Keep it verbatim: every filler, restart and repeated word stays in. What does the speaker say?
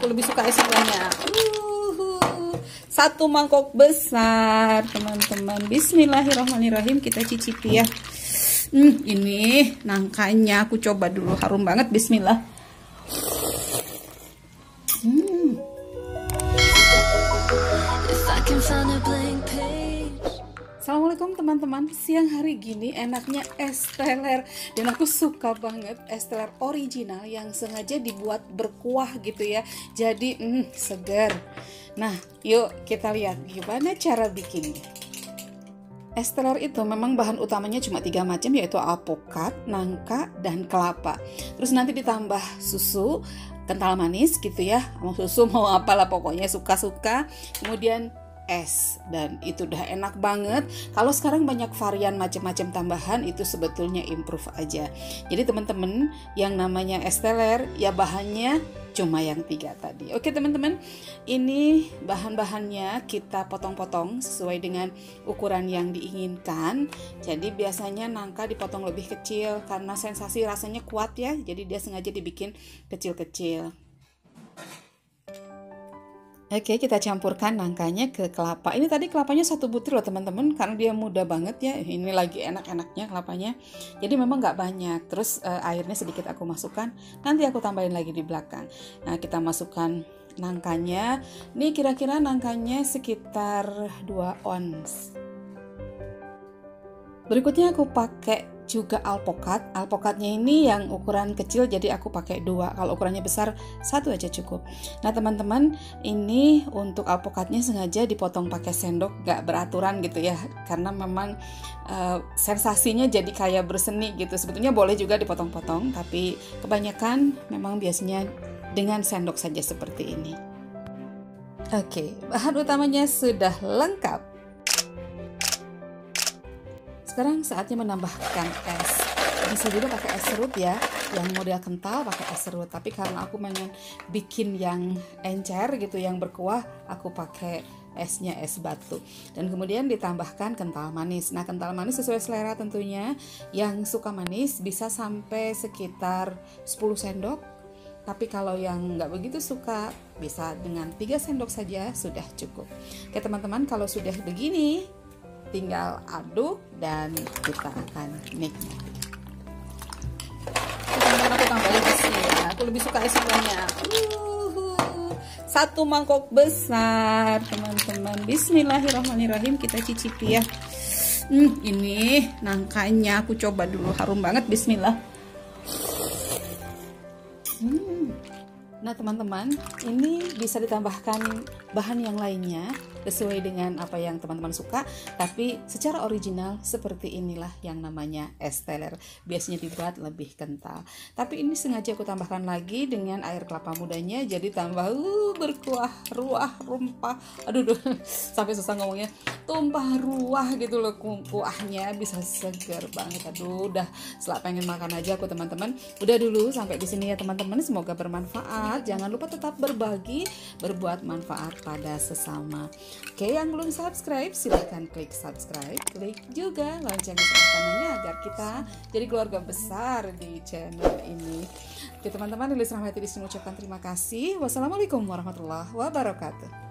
Aku lebih suka es banyak. Uhuh. Satu mangkok besar, teman-teman. Bismillahirrahmanirrahim, kita cicipi ya. Hmm, ini nangkanya aku coba dulu, harum banget. Bismillah. Hmm. Assalamualaikum teman-teman. Siang hari gini enaknya es teler, dan aku suka banget es teler original yang sengaja dibuat berkuah gitu ya. Jadi mm, segar. Nah, yuk kita lihat gimana cara bikinnya. Es teler itu memang bahan utamanya cuma tiga macam, yaitu alpukat, nangka, dan kelapa. Terus nanti ditambah susu kental manis gitu ya, mau susu mau apalah pokoknya suka-suka. Kemudian es, dan itu udah enak banget. Kalau sekarang banyak varian macam-macam tambahan, itu sebetulnya improve aja. Jadi teman-teman, yang namanya es teler ya bahannya cuma yang tiga tadi. Oke teman-teman, ini bahan-bahannya kita potong-potong sesuai dengan ukuran yang diinginkan. Jadi biasanya nangka dipotong lebih kecil karena sensasi rasanya kuat ya, jadi dia sengaja dibikin kecil-kecil. Oke, kita campurkan nangkanya ke kelapa. Ini tadi kelapanya satu butir loh teman-teman, karena dia muda banget ya. Ini lagi enak-enaknya kelapanya. Jadi memang nggak banyak. Terus uh, airnya sedikit aku masukkan. Nanti aku tambahin lagi di belakang. Nah, kita masukkan nangkanya. Ini kira-kira nangkanya sekitar dua ons. Berikutnya aku pakai juga alpukat. Alpukatnya ini yang ukuran kecil, jadi aku pakai dua. Kalau ukurannya besar, satu aja cukup. Nah teman-teman, ini untuk alpukatnya sengaja dipotong pakai sendok, gak beraturan gitu ya, karena memang uh, sensasinya jadi kayak berseni gitu. Sebetulnya boleh juga dipotong-potong, tapi kebanyakan memang biasanya dengan sendok saja seperti ini. Oke, bahan utamanya sudah lengkap. Sekarang saatnya menambahkan es. Bisa juga pakai es serut ya, yang model kental pakai es serut. Tapi karena aku pengen bikin yang encer gitu, yang berkuah, aku pakai esnya es batu. Dan kemudian ditambahkan kental manis. Nah, kental manis sesuai selera tentunya. Yang suka manis bisa sampai sekitar sepuluh sendok. Tapi kalau yang nggak begitu suka, bisa dengan tiga sendok saja sudah cukup. Oke teman-teman, kalau sudah begini, tinggal aduk dan kita akan nikmati. Teman-teman, aku tambahin esnya ya. Aku lebih suka es banyak. Uhuh. Satu mangkok besar, teman-teman. Bismillahirrahmanirrahim, kita cicipi ya. Hmm, ini nangkanya aku coba dulu, harum banget. Bismillah. Hmm. Nah teman-teman, ini bisa ditambahkan bahan yang lainnya sesuai dengan apa yang teman-teman suka, tapi secara original seperti inilah yang namanya es teler. Biasanya dibuat lebih kental, tapi ini sengaja aku tambahkan lagi dengan air kelapa mudanya, jadi tambah uh, berkuah, ruah, rumpah, aduh duh, sampai susah ngomongnya, tumpah ruah gitu loh kuahnya, bisa segar banget. Aduh, udah selap pengen makan aja aku teman-teman. Udah dulu sampai di sini ya teman-teman, semoga bermanfaat. Jangan lupa tetap berbagi, berbuat manfaat pada sesama. Oke, yang belum subscribe silahkan klik subscribe, klik juga lonceng sebelah kanannya agar kita jadi keluarga besar di channel ini. Oke teman-teman, Lilis Rahmawati di sini mengucapkan terima kasih. Wassalamualaikum warahmatullahi wabarakatuh.